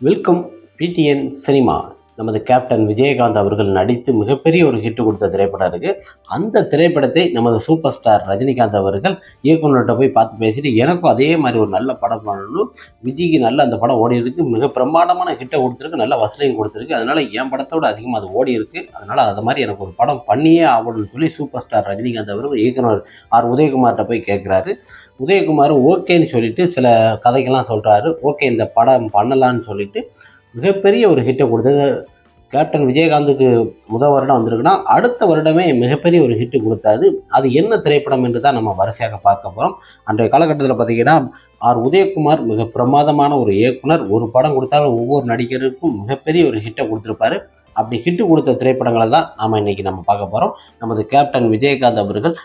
Welcome PTN cinema. நமது captain Vijayakanth அவர்கள் நடித்து மிகப்பெரிய ஒரு ஹிட் கொடுத்த திரைப்படம் இருக்குது. அந்த திரைப்படத்தை நமது சூப்பர் ஸ்டார் ரஜினிகாந்த் அவர்கள் இயக்குநர்கிட்ட போய் பார்த்து பேசிட்டு, எனக்கும் அதே மாதிரி ஒரு நல்ல படம் பண்ணணும், விஜய்க்கு நல்ல அந்த படம் ஓடி இருக்கு, மிக பிரமாண்டமான ஹிட்டை கொடுத்துருக்கு, நல்ல வசூலையும் கொடுத்துருக்கு, அதனால் என் படத்தோடு அதிகமாக அது ஓடி இருக்குது, அதனால் அது மாதிரி எனக்கு ஒரு படம் பண்ணியே ஆகணும்னு சொல்லி சூப்பர் ஸ்டார் ரஜினிகாந்த் அவர்கள் இயக்குனர் ஆர் உதயகுமார்கிட்ட போய் கேட்குறாரு. உதயகுமார் ஓகேன்னு சொல்லிட்டு சில கதைகள்லாம் சொல்கிறாரு. ஓகே, இந்த படம் பண்ணலான்னு சொல்லிட்டு மிகப்பெரிய ஒரு ஹிட்டை கொடுத்தது. கேப்டன் விஜயகாந்துக்கு முதல் வருடம் வந்திருக்குன்னா, அடுத்த வருடமே மிகப்பெரிய ஒரு ஹிட்டு கொடுத்தாது. அது என்ன திரைப்படம் என்று தான் நம்ம வரிசையாக பார்க்க போகிறோம். அன்றைய காலகட்டத்தில் பார்த்தீங்கன்னா, ஆர் உதயகுமார் மிக பிரமாதமான ஒரு இயக்குனர். ஒரு படம் கொடுத்தாலும் ஒவ்வொரு நடிகருக்கும் மிகப்பெரிய ஒரு ஹிட்டை கொடுத்துருப்பாரு. அப்படி ஹிட்டு கொடுத்த திரைப்படங்களை தான் நாம் இன்னைக்கு நம்ம பார்க்க போகிறோம். நமது கேப்டன் விஜயகாந்த் அவர்கள்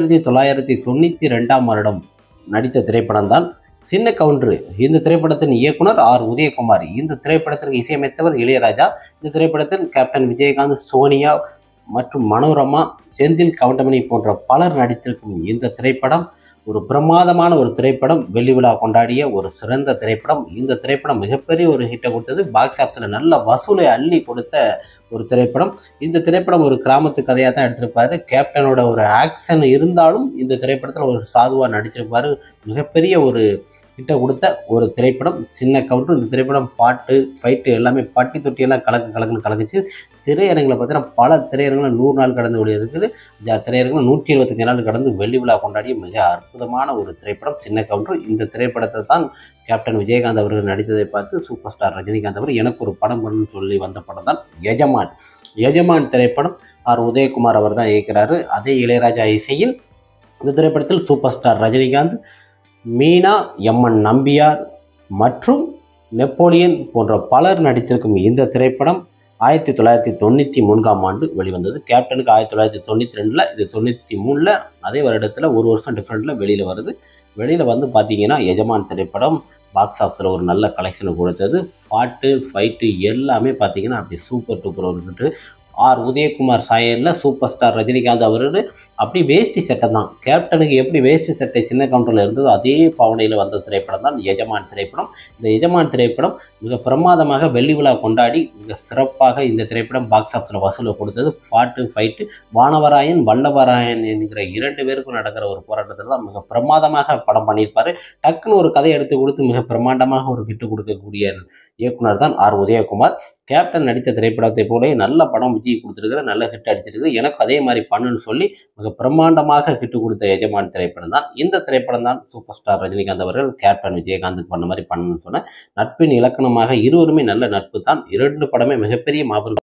1992ஆம் வருடம் நடித்த திரைப்படம் தான் சின்ன கவுண்டரு. இந்த திரைப்படத்தின் இயக்குனர் ஆர் உதயகுமார். இந்த திரைப்படத்திற்கு இசையமைத்தவர் இளையராஜா. இந்த திரைப்படத்தில் கேப்டன் விஜயகாந்த், சோனியா மற்றும் மனோரமா, செந்தில் கவுண்டமணி போன்ற பலர் நடித்திருக்கும் இந்த திரைப்படம் ஒரு பிரமாதமான ஒரு திரைப்படம். வெள்ளி விழா கொண்டாடிய ஒரு சிறந்த திரைப்படம். இந்த திரைப்படம் மிகப்பெரிய ஒரு ஹிட்டை கொடுத்தது. பாக்ஸ் ஆஃபீஸில் நல்ல வசூலை அள்ளி கொடுத்த ஒரு திரைப்படம். இந்த திரைப்படம் ஒரு கிராமத்து கதையாக தான் எடுத்திருப்பாரு. கேப்டனோட ஒரு ஆக்ஷன் இருந்தாலும் இந்த திரைப்படத்தில் ஒரு சாதுவாக நடிச்சிருப்பாரு. மிகப்பெரிய ஒரு ஹிட்டை கொடுத்த ஒரு திரைப்படம் சின்ன கவுண்டர். இந்த திரைப்படம் பாட்டு, ஃபைட்டு எல்லாமே பட்டி தொட்டியெல்லாம் கலக்குன்னு கலக்குச்சு. திரையரங்கில் பார்த்தீங்கன்னா பல திரையரங்கில் 100 நாள் கடந்து ஓடி இருக்குது. திரையரங்கில் 125 நாள் கடந்து வெள்ளி விழா கொண்டாடிய மிக அற்புதமான ஒரு திரைப்படம் சின்ன கவுண்டர். இந்த திரைப்படத்தை தான் கேப்டன் விஜயகாந்த் அவர்கள் நடித்ததை பார்த்து சூப்பர் ஸ்டார் ரஜினிகாந்த் அவர் எனக்கு ஒரு படம் பண்ணணும்னு சொல்லி வந்த படம் தான் எஜமான். எஜமான் திரைப்படம் ஆர் உதயகுமார் அவர் தான் இயக்கிறாரு. அதே இளையராஜா இசையில் இந்த திரைப்படத்தில் super star Rajinikanth, Meena, M N Nambiar மற்றும் நெப்போலியன் போன்ற பலர் நடித்திருக்கும் இந்த திரைப்படம் 1993ஆம் ஆண்டு வெளிவந்தது. கேப்டனுக்கு 1992, இது 93, அதே வருடத்தில் ஒரு வருஷம் டிஃப்ரெண்ட்டில் வெளியில் வருது. வெளியில் வந்து பார்த்தீங்கன்னா எஜமான் திரைப்படம் பாக்ஸ் ஆஃபீஸில் ஒரு நல்ல கலெக்ஷனை கொடுத்தது. பாட்டு, ஃபைட்டு எல்லாமே பார்த்தீங்கன்னா அப்படி சூப்பர் டூப்பர் வந்துட்டு ஆர் உதயகுமார் சாயலில் சூப்பர் ஸ்டார் ரஜினிகாந்த் அவர்கள் அப்படி வேஷ்டி சட்டை தான். கேப்டனுக்கு எப்படி வேஷ்டி சட்டை சின்ன கவுண்டரில் இருந்ததோ அதே பாவனையில் வந்த திரைப்படம் தான் எஜமான் திரைப்படம். இந்த எஜமான் திரைப்படம் மிக பிரமாதமாக வெள்ளி விழா கொண்டாடி மிக சிறப்பாக இந்த திரைப்படம் பாக்ஸ் ஆஃபீஸில் வசூலை கொடுத்தது. பாட்டு, ஃபைட்டு, வானவராயன் வல்லவராயன் என்கிற 2 பேருக்கும் நடக்கிற ஒரு போராட்டத்தில் தான் மிக பிரமாதமாக படம் பண்ணியிருப்பார். டக்குன்னு ஒரு கதையை எடுத்து கொடுத்து மிக பிரமாண்டமாக ஒரு ஹிட்டு கொடுக்கக்கூடிய இயக்குனர் தான் ஆர் உதயகுமார். கேப்டன் நடித்த திரைப்படத்தை போலே நல்ல படம் விஜய் கொடுத்துருக்கிற, நல்ல ஹிட் அடிச்சிருக்கு, எனக்கு அதே மாதிரி பண்ணுன்னு சொல்லி மிக பிரம்மாண்டமாக ஹிட்டு கொடுத்த எஜமான் திரைப்படம் தான். இந்த திரைப்படம் தான் சூப்பர் ஸ்டார் ரஜினிகாந்த் அவர்கள் கேப்டன் விஜயகாந்துக்கு பண்ண மாதிரி பண்ணணும்னு சொன்ன நட்பின் இலக்கணமாக இருவருமே நல்ல நட்பு தான். 2 படமே மிகப்பெரிய மாபெரும்